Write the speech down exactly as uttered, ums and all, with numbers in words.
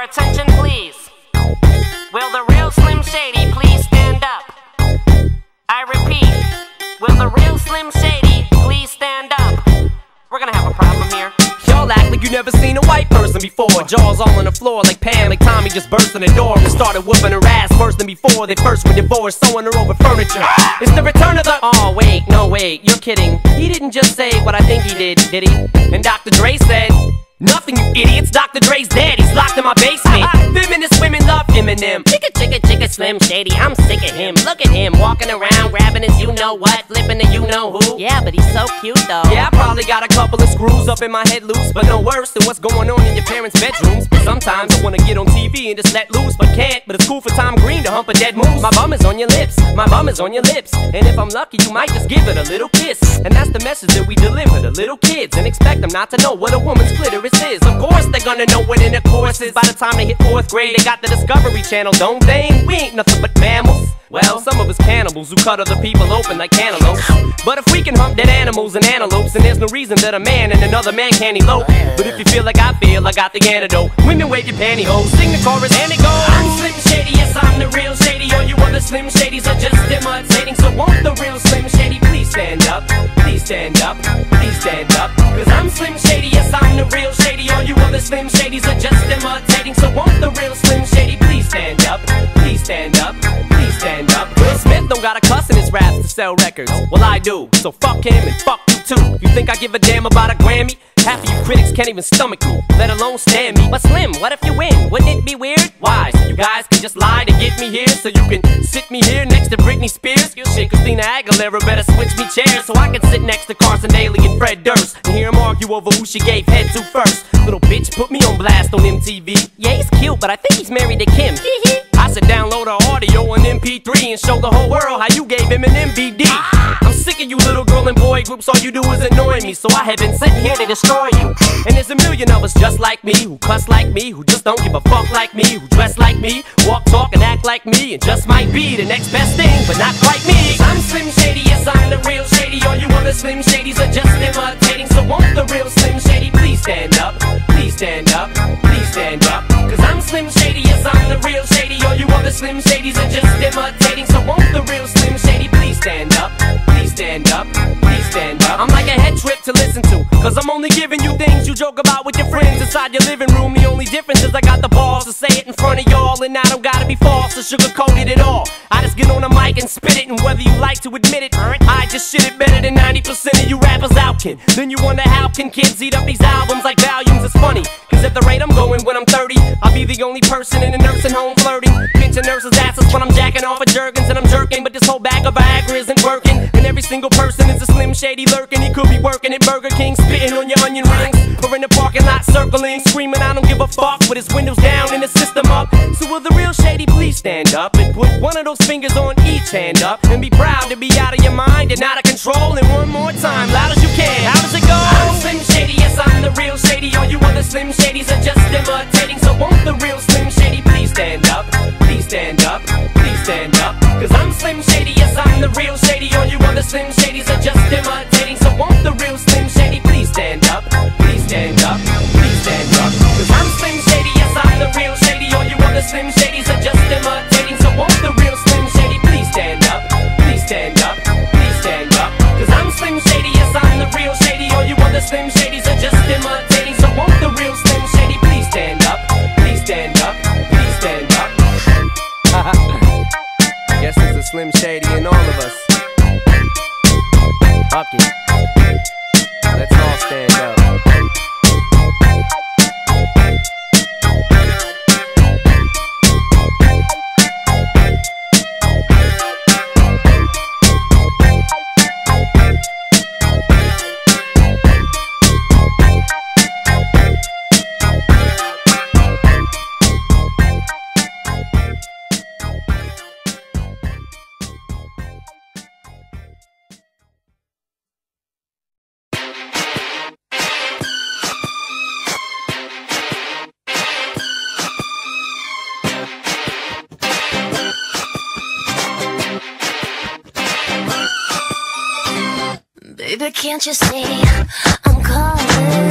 attention, please? Will the real Slim Shady please stand up? I repeat, will the real Slim Shady please stand up? We're gonna have a problem here. Y'all act like you never seen a white person before. Jaws all on the floor like Pam, like Tommy just burst in the door and started whooping her ass worse than before. They first were divorced, sewing her over furniture. It's the return of the... Oh wait, no wait, you're kidding. He didn't just say what I think he did, did he? And Doctor Dre said... Nothing, you idiots. Doctor Dre's dead. He's locked in my basement. Feminist women love Eminem. Chicka, chicka, chicka, Slim Shady. I'm sick of him. Look at him walking around, grabbing his you-know-what, flipping the you-know-who. Yeah, but he's so cute, though. Yeah, I probably got a couple of screws up in my head loose, but no worse than what's going on in your parents' bedrooms. But sometimes I wanna get on T V and just let loose, but can't. But it's cool for Tom Green to hump a dead moose. My bum is on your lips. My bum is on your lips. And if I'm lucky, you might just give it a little kiss. And that's the message that we deliver to little kids, and expect them not to know what a woman's clitoris is. Of course they're gonna know what intercourse is. By the time they hit fourth grade, they got the Discovery Channel, don't they? We ain't nothing but mammals. Well, some of us cannibals who cut other people open like cantaloupes. But if we can hump dead animals and antelopes, then there's no reason that a man and another man can't elope. But if you feel like I feel, I got the antidote. Women wave your pantyhose, sing the chorus and it goes. I'm Slim Shady, yes I'm the real Shady. All you other Slim Shadys are just imitating. So won't the real Slim Shady please stand up? Please stand up, please stand up. Cause I'm Slim Shady, yes I'm the real Shady. All you other Slim Shadys are just imitating. So won't the real Slim Shady please stand up? Please stand up, please stand up. Will Smith don't got a cuss in his raps to sell records. Well I do, so fuck him and fuck you too. You think I give a damn about a Grammy? Half of you critics can't even stomach me, let alone stand me. But Slim, what if you win? Wouldn't it be weird? Why? So you guys can just lie to get me here, so you can sit me here next to Britney Spears? Shit, Christina Aguilera better switch me chairs, so I can sit next to Carson Daly and Fred Durst and hear them argue over who she gave head to first. Little bitch put me on blast on M T V. Yeah, he's cute, but I think he's married to Kim. I should download her audio on M P three and show the whole world how you gave him an M V D. I'm sick of you little girl and boy groups, all you do is annoy me, so I have been sitting here to destroy you. And there's a million of us just like me, who cuss like me, who just don't give a fuck like me, who dress like me, walk, talk, and act like me, and just might be the next best thing, but not quite me. I'm Slim Shady, yes I'm the real Shady. All you other Slim Shadys are just imitating. So won't the real Slim Shady please stand up? Please stand up, please stand up. Cause I'm Slim Shady, yes I'm the real Shady. All you other Slim Shadys are just imitating. So won't the real Slim Shady please stand up? Please stand up, please stand up. I'm like a head trip to listen to, cause I'm only giving you things you joke about with your friends inside your living room. The only difference is I got the balls to say it in front of y'all, and I don't gotta be false or sugarcoated at all. I just get on the mic and spit it, and whether you like to admit it, I just shit it better than ninety percent of you rappers out, kid. Then you wonder how can kids eat up these albums like volumes. It's funny, cause at the rate I'm going when I'm thirty, I'll be the only person in a nursing home flirting, pinching nurses' asses when I'm jacking off of Jergens and I'm jerking. But this whole bag of Viagra isn't working, and every single person is a Slim Shady lurking. He could be working at Burger King, spitting on your onion rings, or in the parking lot circling, screaming I don't give a fuck, with his windows down and the system up. So will the real Shady please stand up and put one of those fingers on each hand up, and be proud to be out of your mind and out of control. And one more time, loud as you can, how does it go? I'm Slim Shady, yes I'm the real Shady. All you other Slim Shadys are just imitating. So won't the real Slim Shady please stand up? Please stand up, please stand up. Cause I'm Slim Shady, yes I'm the real Shady. All you other Slim Shadys are just imitating. So won't the real Slim Shady please stand up? Please stand up, please stand up. Cause I'm Slim Shady, yes I'm the real Shady. All you other Slim Shadys are just imitating. So won't the real Slim Shady please stand up? Please stand up, please stand up. Cause I'm Slim Shady, yes I'm the real Shady. All you other Slim Shadys are just imitating. So won't the real Slim Shady please stand up? Please stand up, please stand up. Guess there's a Slim Shady in all of us. Fuck it. Let's all stand up. Baby, can't you see I'm calling?